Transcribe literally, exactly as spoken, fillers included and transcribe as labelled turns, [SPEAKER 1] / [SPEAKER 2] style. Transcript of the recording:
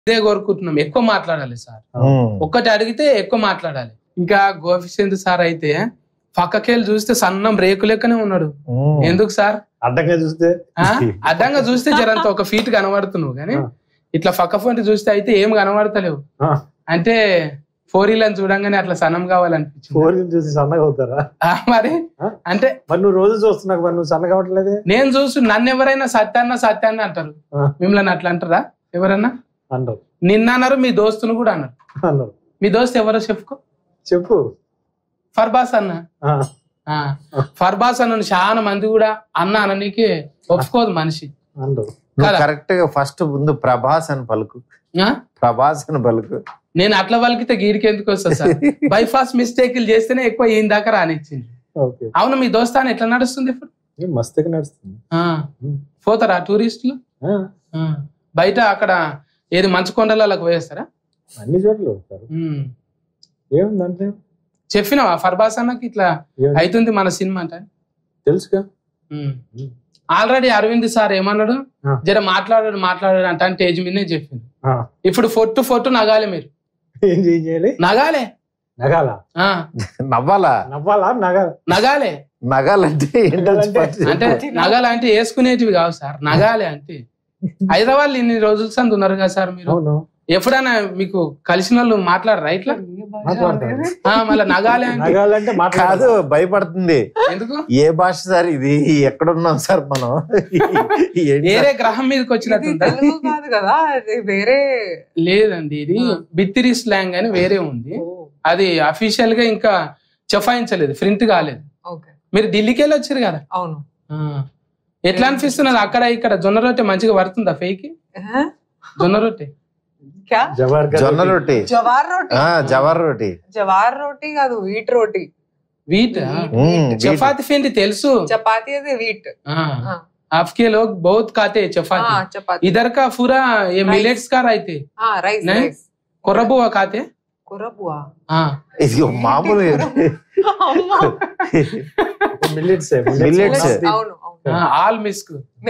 [SPEAKER 1] ఇదే కోరుకుంటున్నాం, ఎక్కువ మాట్లాడాలి సార్. ఒక్కటి అడిగితే ఎక్కువ మాట్లాడాలి. ఇంకా గోపిచంద్ సార్ అయితే పక్కకెళ్ళి చూస్తే సన్నం రేకు లెక్కనే ఉన్నాడు. ఎందుకు సార్?
[SPEAKER 2] అడ్డంగా చూస్తే
[SPEAKER 1] అడ్డంగా చూస్తే జరంత ఒక ఫీట్ కనబడుతున్నావు, కానీ ఇట్లా పక్క ఫోన్ చూస్తే అయితే ఏం కనబడతలేవు. అంటే ఫోర్ వీల్ అని చూడంగానే అట్లా సన్నం కావాలనిపించింది.
[SPEAKER 2] ఫోర్ వీల్ చూసి సన్నగా అవుతారా
[SPEAKER 1] మరి? అంటే
[SPEAKER 2] మరి నువ్వు రోజు చూస్తున్నావు, మరి నువ్వు సన్నగా అవ్వట్లేదే.
[SPEAKER 1] నేను చూసి నన్ను ఎవరైనా సత్యాన్న సత్యాన్న అంటారు, మిమ్మల్ని అట్లా అంటారా ఎవరన్నా?
[SPEAKER 2] అంటారు.
[SPEAKER 1] నిన్న అన్నారు, మీ దోస్తును కూడా అన్నారు.
[SPEAKER 2] అన్నారు.
[SPEAKER 1] మీ దోస్తు ఎవరో చెప్పుకో.
[SPEAKER 2] చెప్పు.
[SPEAKER 1] ఫర్బాస్ అన్న. ఫర్బాస్ అన్న చాలా మంది కూడా అన్న అననికి ఒప్పుకోదు మనిషి.
[SPEAKER 3] కరెక్ట్ గా ఫస్ట్ ముందు ప్రభాస్ అని పలుకు. ప్రభాస్ అని పలుకు.
[SPEAKER 1] నేను అట్లా పలికితే గీడికి ఎందుకు వస్తా సార్? బైపాస్ మిస్టేక్లు చేస్తేనే ఎక్కువ ఈయన దాకా రానిచ్చింది. అవును, మీ దోస్తాను ఎట్లా నడుస్తుంది ఇప్పుడు?
[SPEAKER 2] మస్తుగా నడుస్తుంది.
[SPEAKER 1] పోతారా టూరిస్టులు బయట? అక్కడ ఏది మంచు కొండలకు పోయేస్తారా?
[SPEAKER 2] అన్ని చోట్ల ఏముందంటే
[SPEAKER 1] చెప్పినావా ఫర్బాస్ అన్నకి ఇట్లా అవుతుంది మన సినిమా అంటే?
[SPEAKER 2] తెలుసుగా.
[SPEAKER 1] ఆల్రెడీ అరవింద్ సార్ ఏమన్నాడు, జర మాట్లాడాడు మాట్లాడాడు అంటే స్టేజ్ మీదనే చెప్పింది. ఇప్పుడు ఫొట్టు ఫొట్టు నగాలి, మీరు
[SPEAKER 2] ఏం చేయాలి?
[SPEAKER 1] నగాలే.
[SPEAKER 2] నగాలా?
[SPEAKER 3] నవ్వాలా?
[SPEAKER 2] నవ్వాలా? నగాల
[SPEAKER 1] నగాలే.
[SPEAKER 3] నగాలంటే
[SPEAKER 1] అంటే నగాలంటే వేసుకునేటివి కావు సార్, నగాలే అంటే. హైదరాబాద్ ఇన్ని రోజుల సంది ఉన్నారు కదా సార్ మీరు, ఎప్పుడైనా మీకు కలిసిన వాళ్ళు మాట్లాడరా ఇట్లా? మళ్ళీ నగాలే
[SPEAKER 2] అంటే
[SPEAKER 3] కాదు, భయపడుతుంది.
[SPEAKER 1] ఎందుకు?
[SPEAKER 3] ఏ భాష సార్ ఇది? ఎక్కడున్నాం సార్ మనం?
[SPEAKER 1] వేరే గ్రహం మీదకి వచ్చినట్టుందా?
[SPEAKER 4] వేరే
[SPEAKER 1] లేదండి, ఇది బిత్తిరి స్లాంగ్ అని వేరే ఉంది. అది అఫీషియల్ గా ఇంకా చెఫాయించలేదు, ప్రింట్ కాలేదు. మీరు ఢిల్లీకి వెళ్ళి వచ్చారు కదా.
[SPEAKER 4] అవును.
[SPEAKER 1] ఎట్లా అనిపిస్తున్నది అక్కడ ఇక్కడ? జొన్న రొట్టె మంచిగా పడుతుందా ఫేకి? జొన్న రొట్టె
[SPEAKER 3] జొన్న రొట్టి,
[SPEAKER 4] జవార్ రోటీ.
[SPEAKER 3] జవార్ రోటీ.
[SPEAKER 4] జవార్ రోటీ కాదు, వీట్ రోటీ.
[SPEAKER 1] వీట్ చపాతి పిండి తెలుసు,
[SPEAKER 4] చపాती है वीट।
[SPEAKER 1] आपके लोग बहुत खाते हैं चपाती।
[SPEAKER 4] चपाती
[SPEAKER 1] इधर का पूरा ये मिलेट्स का राइते।
[SPEAKER 4] हाँ राइस राइस।
[SPEAKER 1] कोरबुआ खाते?
[SPEAKER 4] कोरबुआ
[SPEAKER 1] हाँ
[SPEAKER 3] ఇది మామూలు
[SPEAKER 2] మిల్లెట్స్
[SPEAKER 3] మిల్లెట్స్
[SPEAKER 4] అవును అవును
[SPEAKER 1] ఆల్ మిస్క్